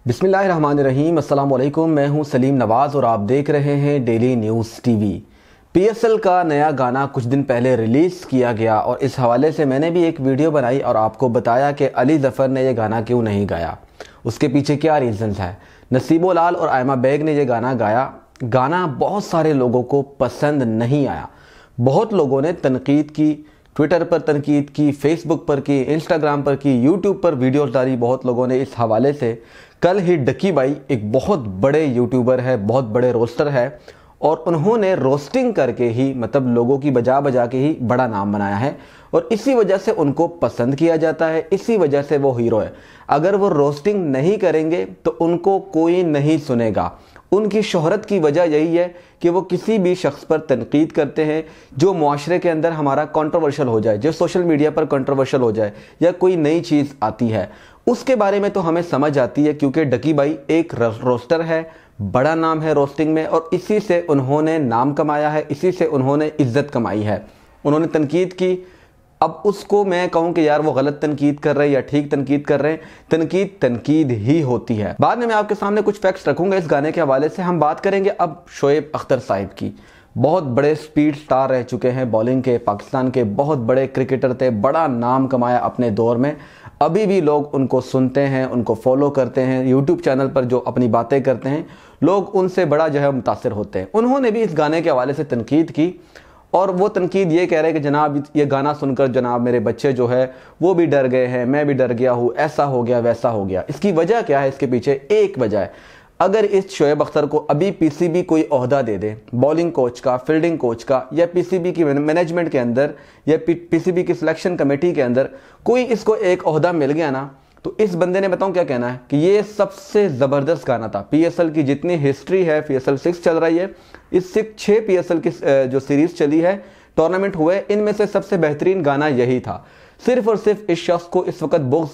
बिस्मिल्लाहिर्रहमानिर्रहीम, अस्सलाम वालेकुम। मैं हूं सलीम नवाज़ और आप देख रहे हैं डेली न्यूज़ टीवी। PSL का नया गाना कुछ दिन पहले रिलीज़ किया गया और इस हवाले से मैंने भी एक वीडियो बनाई और आपको बताया कि अली ज़फ़र ने यह गाना क्यों नहीं गाया, उसके पीछे क्या रीज़न्स है। नसीबो लाल और आयमा बेग ने यह गाना गाया। गाना बहुत सारे लोगों को पसंद नहीं आया। बहुत लोगों ने तनकीद की, ट्विटर पर तनकीद की, फेसबुक पर की, इंस्टाग्राम पर की, यूट्यूब पर वीडियोस डाली बहुत लोगों ने इस हवाले से। कल ही डकी भाई एक बहुत बड़े यूट्यूबर है, बहुत बड़े रोस्टर है और उन्होंने रोस्टिंग करके ही मतलब लोगों की बजा बजा के ही बड़ा नाम बनाया है और इसी वजह से उनको पसंद किया जाता है, इसी वजह से वो हीरो है। अगर वो रोस्टिंग नहीं करेंगे तो उनको कोई नहीं सुनेगा। उनकी शोहरत की वजह यही है कि वो किसी भी शख्स पर तनकीद करते हैं जो मुआशरे के अंदर हमारा कंट्रोवर्शियल हो जाए, जो सोशल मीडिया पर कंट्रोवर्शियल हो जाए या कोई नई चीज़ आती है उसके बारे में तो हमें समझ आती है, क्योंकि डकी भाई एक रोस्टर है, बड़ा नाम है रोस्टिंग में और इसी से उन्होंने नाम कमाया है, इसी से उन्होंने इज्जत कमाई है। उन्होंने तनकीद की, अब उसको मैं कहूं कि यार वो गलत तनकीद कर रहे हैं या ठीक तनकीद कर रहे हैं, तनकीद तनकीद ही होती है। बाद में मैं आपके सामने कुछ फैक्ट्स रखूंगा इस गाने के हवाले से। हम बात करेंगे अब शोएब अख्तर साहिब की। बहुत बड़े स्पीड स्टार रह चुके हैं बॉलिंग के, पाकिस्तान के बहुत बड़े क्रिकेटर थे, बड़ा नाम कमाया अपने दौर में। अभी भी लोग उनको सुनते हैं, उनको फॉलो करते हैं, यूट्यूब चैनल पर जो अपनी बातें करते हैं लोग उनसे बड़ा जो है मुतासिर होते हैं। उन्होंने भी इस गाने के हवाले से तनकीद की और वो तनकीद ये कह रहे हैं कि जनाब ये गाना सुनकर जनाब मेरे बच्चे जो है वो भी डर गए हैं, मैं भी डर गया हूँ, ऐसा हो गया वैसा हो गया। इसकी वजह क्या है? इसके पीछे एक वजह है, अगर इस शोएब अख्तर को अभी PCB कोई ओहदा दे दे, बॉलिंग कोच का, फील्डिंग कोच का या PCB की मैनेजमेंट के अंदर या PCB की सिलेक्शन कमेटी के अंदर कोई इसको एक ओहदा मिल गया ना, तो इस बंदे ने बताऊं क्या कहना है कि ये सबसे ज़बरदस्त गाना था। PSL की जितनी हिस्ट्री है, PSL 6 चल रही है, इस 6 PSL की जो सीरीज़ चली है, टूर्नामेंट हुए, इनमें से सबसे बेहतरीन गाना यही था। सिर्फ और सिर्फ इस शख्स को इस वक्त बुग़्ज़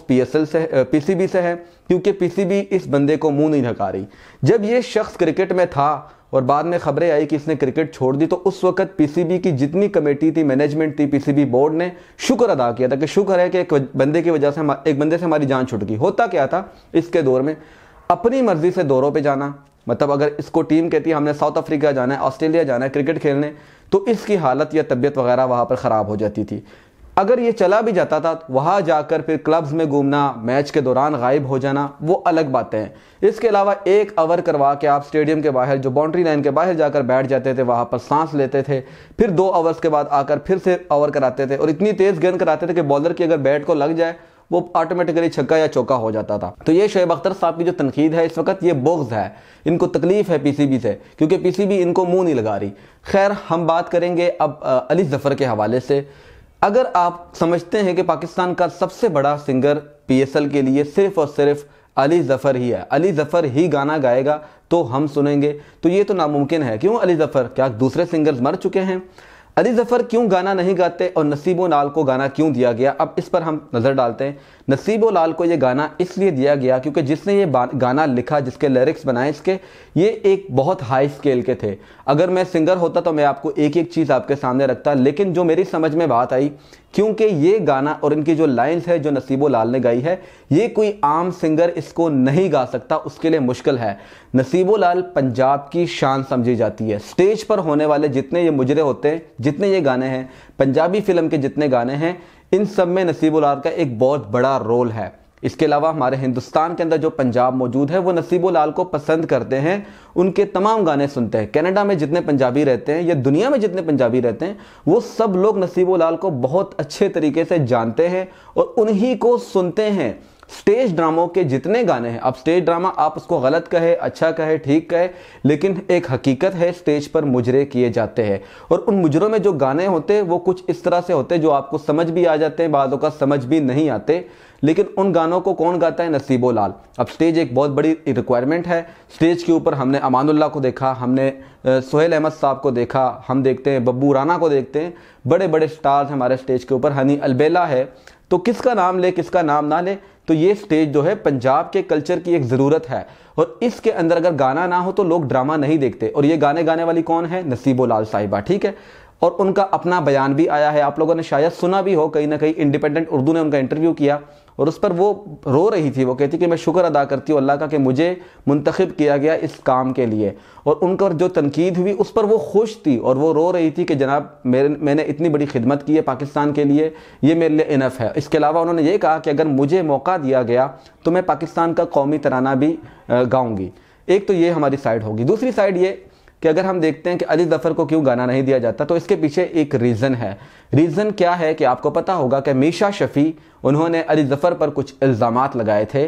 PCB से है, क्योंकि PCB इस बंदे को मुंह नहीं ढका रही। जब ये शख्स क्रिकेट में था और बाद में खबरें आई कि इसने क्रिकेट छोड़ दी, तो उस वक्त PCB की जितनी कमेटी थी, मैनेजमेंट थी, PCB बोर्ड ने शुक्र अदा किया था कि शुक्र है कि एक बंदे की वजह से एक बंदे से हमारी जान छुट गई। होता क्या था इसके दौर में, अपनी मर्जी से दौरों पर जाना, मतलब अगर इसको टीम कहती है हमने साउथ अफ्रीका जाना है, ऑस्ट्रेलिया जाना है क्रिकेट खेलने, तो इसकी हालत या तबीयत वगैरह वहाँ पर ख़राब हो जाती थी। अगर ये चला भी जाता था वहाँ जाकर फिर क्लब्स में घूमना, मैच के दौरान गायब हो जाना, वो अलग बातें हैं। इसके अलावा एक ओवर करवा के आप स्टेडियम के बाहर, जो बाउंड्री लाइन के बाहर जाकर बैठ जाते थे, वहाँ पर सांस लेते थे, फिर 2 ओवर्स के बाद आकर फिर से ओवर कराते थे और इतनी तेज़ गेंद कराते थे कि बॉलर की अगर बैट को लग जाए वो ऑटोमेटिकली छक्का या चौका हो जाता था। तो ये शोएब अख्तर साहब की जो तनकीद है इस वक्त, ये बुग़्ज़ है, इनको तकलीफ है PCB से, क्योंकि PCB इनको मुंह नहीं लगा रही। खैर, हम बात करेंगे अब अली ज़फ़र के हवाले से। अगर आप समझते हैं कि पाकिस्तान का सबसे बड़ा सिंगर PSL के लिए सिर्फ और सिर्फ अली ज़फ़र ही है, अली ज़फ़र ही गाना गाएगा तो हम सुनेंगे, तो ये तो नामुमकिन है। क्यों अली ज़फ़र? क्या दूसरे सिंगर्स मर चुके हैं? अली ज़फ़र क्यों गाना नहीं गाते और नसीबो लाल को गाना क्यों दिया गया? अब इस पर हम नज़र डालते हैं। नसीबो लाल को ये गाना इसलिए दिया गया क्योंकि जिसने ये गाना लिखा, जिसके लिरिक्स बनाए इसके, ये एक बहुत हाई स्केल के थे। अगर मैं सिंगर होता तो मैं आपको एक एक चीज़ आपके सामने रखता, लेकिन जो मेरी समझ में बात आई, क्योंकि ये गाना और इनकी जो लाइन्स है जो नसीबो लाल ने गाई है, ये कोई आम सिंगर इसको नहीं गा सकता, उसके लिए मुश्किल है। नसीबो लाल पंजाब की शान समझी जाती है। स्टेज पर होने वाले जितने ये मुजरे होते हैं, जितने ये गाने हैं, पंजाबी फिल्म के जितने गाने हैं, इन सब में नसीबो लाल का एक बहुत बड़ा रोल है। इसके अलावा हमारे हिंदुस्तान के अंदर जो पंजाब मौजूद है वो नसीबो लाल को पसंद करते हैं, उनके तमाम गाने सुनते हैं। कनाडा में जितने पंजाबी रहते हैं या दुनिया में जितने पंजाबी रहते हैं, वो सब लोग नसीबो लाल को बहुत अच्छे तरीके से जानते हैं और उन्हीं को सुनते हैं। स्टेज ड्रामों के जितने गाने हैं, अब स्टेज ड्रामा आप उसको गलत कहे, अच्छा कहे, ठीक कहे, लेकिन एक हकीकत है, स्टेज पर मुजरे किए जाते हैं और उन मुजरों में जो गाने होते हैं वो कुछ इस तरह से होते हैं जो आपको समझ भी आ जाते हैं, बादों का समझ भी नहीं आते, लेकिन उन गानों को कौन गाता है? नसीबो लाल। अब स्टेज एक बहुत बड़ी रिक्वायरमेंट है। स्टेज के ऊपर हमने अमानुल्लाह को देखा, हमने सोहेल अहमद साहब को देखा, हम देखते हैं बब्बू राना को देखते हैं, बड़े बड़े स्टार्स हमारे स्टेज के ऊपर, हनी अलबेला है। तो किसका नाम ले किसका नाम ना ले, तो ये स्टेज जो है पंजाब के कल्चर की एक ज़रूरत है और इसके अंदर अगर गाना ना हो तो लोग ड्रामा नहीं देखते। और ये गाने गाने वाली कौन है? नसीबो लाल साहिबा, ठीक है। और उनका अपना बयान भी आया है, आप लोगों ने शायद सुना भी हो, कहीं ना कहीं इंडिपेंडेंट उर्दू ने उनका इंटरव्यू किया और उस पर वो रो रही थी। वो कहती कि मैं शुक्र अदा करती हूँ अल्लाह का कि मुझे मुंतखब किया गया इस काम के लिए। और उनका जो तनकीद हुई उस पर वो खुश थी और वो रो रही थी कि जनाब मैंने इतनी बड़ी खिदमत की है पाकिस्तान के लिए, ये मेरे लिए इनफ है। इसके अलावा उन्होंने ये कहा कि अगर मुझे मौका दिया गया तो मैं पाकिस्तान का कौमी तराना भी गाऊंगी। एक तो ये हमारी साइड होगी। दूसरी साइड ये कि अगर हम देखते हैं कि अली ज़फ़र को क्यों गाना नहीं दिया जाता, तो इसके पीछे एक रीज़न है। रीज़न क्या है कि आपको पता होगा कि मीशा शफ़ी उन्होंने अली ज़फ़र पर कुछ इल्ज़ामात लगाए थे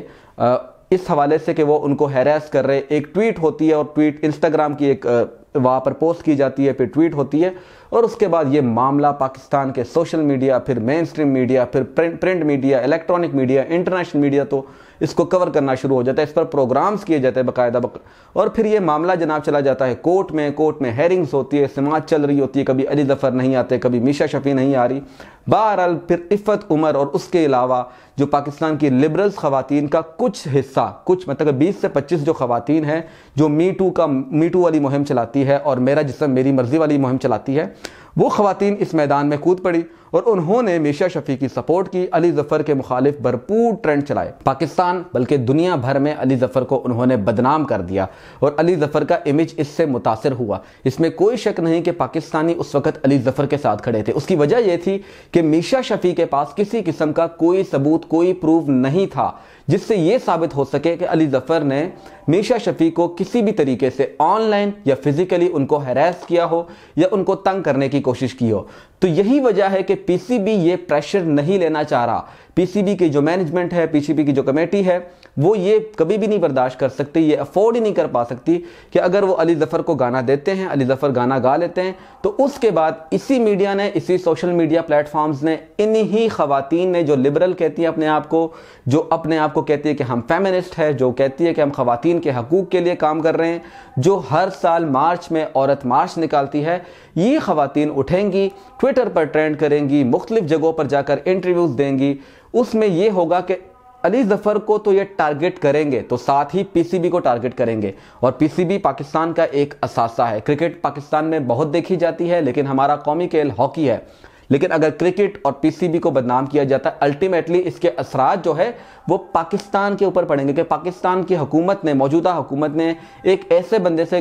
इस हवाले से कि वो उनको हैरेस कर रहे। एक ट्वीट होती है और ट्वीट इंस्टाग्राम की एक वहाँ पर पोस्ट की जाती है, फिर ट्वीट होती है और उसके बाद ये मामला पाकिस्तान के सोशल मीडिया, फिर मेन स्ट्रीम मीडिया, फिर print media, electronic media, international media तो इसको कवर करना शुरू हो जाता है। इस पर प्रोग्राम्स किए जाते हैं बाकायदा और फिर ये मामला जनाब चला जाता है कोर्ट में हेयरिंग्स होती है, समाअत चल रही होती है, कभी अली ज़फ़र नहीं आते, कभी मीशा शफ़ी नहीं आ रही। बहरहाल फिर इफ़्फ़त उमर और उसके अलावा जो पाकिस्तान की लिबरल्स ख़वातीन का कुछ हिस्सा, कुछ मतलब 20 से 25 जो ख़वातीन हैं जो मी टू वाली मुहिम चलाती है और मेरा जिस्म मेरी मर्ज़ी वाली मुहिम चलाती है, वो ख़वातीन इस मैदान में कूद पड़ी और उन्होंने मीशा शफ़ी की सपोर्ट की। अली ज़फ़र के मुखालिफ भरपूर ट्रेंड चलाए। पाकिस्तान बल्कि दुनिया भर में अली ज़फ़र को उन्होंने बदनाम कर दिया और अली ज़फ़र का इमेज इससे मुतासिर हुआ। इसमें कोई शक नहीं कि पाकिस्तानी उस वक़्त अली ज़फ़र के साथ खड़े थे। उसकी वजह यह थी कि मीशा शफ़ी के पास किसी किस्म का कोई सबूत, कोई प्रूफ नहीं था जिससे यह साबित हो सके कि अली ज़फ़र ने मीशा शफ़ी को किसी भी तरीके से ऑनलाइन या फिजिकली उनको हैरेस किया हो या उनको तंग करने की कोशिश की हो। तो यही वजह है कि पीसीबी ये प्रेशर नहीं लेना चाह रहा। पीसीबी की जो मैनेजमेंट है, पीसीबी की जो कमेटी है, वो ये कभी भी नहीं बर्दाश्त कर सकती, ये अफोर्ड ही नहीं कर पा सकती कि अगर वो अली ज़फ़र को गाना देते हैं, अली ज़फ़र गाना गा लेते हैं, तो उसके बाद इसी मीडिया ने, इसी सोशल मीडिया प्लेटफॉर्म्स ने, इन्हीं ख़वातीन ने जो लिबरल कहती है अपने आप को, जो अपने आप को कहती है कि हम फेमिनिस्ट है, जो कहती है कि हम ख़वातीन के हकूक़ के लिए काम कर रहे हैं, जो हर साल मार्च में औरत मार्च निकालती है, ये ख़वातीन उठेंगी, ट्विटर पर ट्रेंड करेंगी, मुख्तलिफ जगहों पर जाकर इंटरव्यूज़ देंगी। उसमें यह होगा कि अली ज़फ़र को तो ये टारगेट करेंगे तो साथ ही पीसीबी को टारगेट करेंगे। और पीसीबी पाकिस्तान का एक असासा है। क्रिकेट पाकिस्तान में बहुत देखी जाती है लेकिन हमारा कौमी खेल हॉकी है। लेकिन अगर क्रिकेट और पीसीबी को बदनाम किया जाता है, अल्टीमेटली इसके असरात जो है वो पाकिस्तान के ऊपर पड़ेंगे कि पाकिस्तान की हुकूमत ने, मौजूदा हुकूमत ने एक ऐसे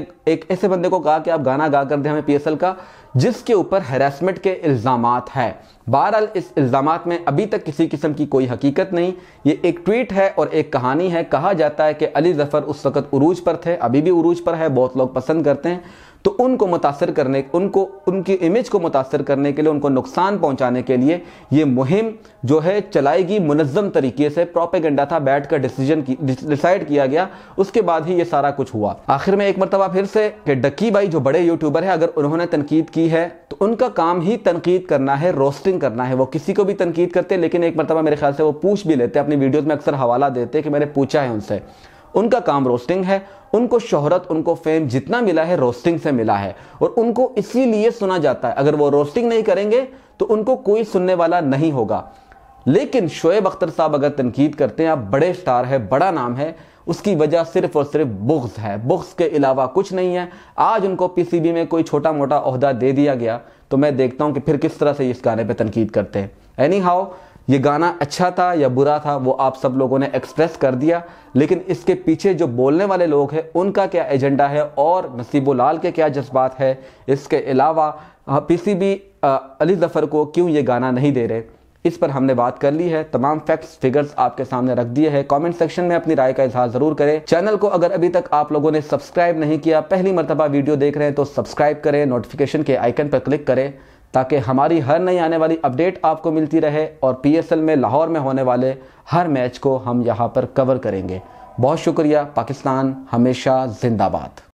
बंदे को कहा कि आप गाना गा कर दें हमें पीएसएल का, जिसके ऊपर हैरेसमेंट के इल्ज़ामात हैं। बहरहाल इस इल्ज़ामात में अभी तक किसी किस्म की कोई हकीकत नहीं, ये एक ट्वीट है और एक कहानी है। कहा जाता है कि अली ज़फ़र उस वक़्त उरूज पर थे, अभी भी उरूज पर है, बहुत लोग पसंद करते हैं, तो उनको मुतासर करने, उनकी इमेज को मुतासर करने के लिए, उनको नुकसान पहुंचाने के लिए ये मुहिम जो है चलाएगी मुनज़्ज़म तरीके से। प्रोपेगेंडा था, बैठ कर डिसाइड किया गया, उसके बाद ही ये सारा कुछ हुआ। आखिर में एक मरतबा फिर से कि डक्की भाई जो बड़े यूट्यूबर है, अगर उन्होंने तनकीद की है तो उनका काम ही तनकीद करना है, रोस्टिंग करना है। वो किसी को भी तनकीद करते हैं, लेकिन एक मरतबा मेरे ख्याल से वो पूछ भी लेते हैं, अपनी वीडियोज़ में अक्सर हवाला देते हैं कि मैंने पूछा है उनसे। उनका काम रोस्टिंग है। उनको शोहरत, उनको फेम जितना मिला है रोस्टिंग से मिला है और उनको इसीलिए सुना जाता है। अगर वो रोस्टिंग नहीं करेंगे तो उनको कोई सुनने वाला नहीं होगा। लेकिन शोएब अख्तर साहब अगर तनकीद करते हैं, आप बड़े स्टार है, बड़ा नाम है, उसकी वजह सिर्फ और सिर्फ बुग़्ज़ है। बुग़्ज़ के अलावा कुछ नहीं है। आज उनको पीसीबी में कोई छोटा मोटा ओहदा दे दिया गया तो मैं देखता हूं कि फिर किस तरह से इस गाने पे तनकीद करते हैं। एनी हाउ, ये गाना अच्छा था या बुरा था वो आप सब लोगों ने एक्सप्रेस कर दिया, लेकिन इसके पीछे जो बोलने वाले लोग हैं उनका क्या एजेंडा है और नसीबो लाल के क्या जज्बात है, इसके अलावा पीसीबी अली ज़फ़र को क्यों ये गाना नहीं दे रहे, इस पर हमने बात कर ली है। तमाम फैक्ट्स फिगर्स आपके सामने रख दिए हैं। कमेंट सेक्शन में अपनी राय का इजहार जरूर करें। चैनल को अगर अभी तक आप लोगों ने सब्सक्राइब नहीं किया, पहली मरतबा वीडियो देख रहे हैं तो सब्सक्राइब करें, नोटिफिकेशन के आइकन पर क्लिक करें ताकि हमारी हर नई आने वाली अपडेट आपको मिलती रहे और पीएसएल में लाहौर में होने वाले हर मैच को हम यहाँ पर कवर करेंगे। बहुत शुक्रिया। पाकिस्तान हमेशा जिंदाबाद।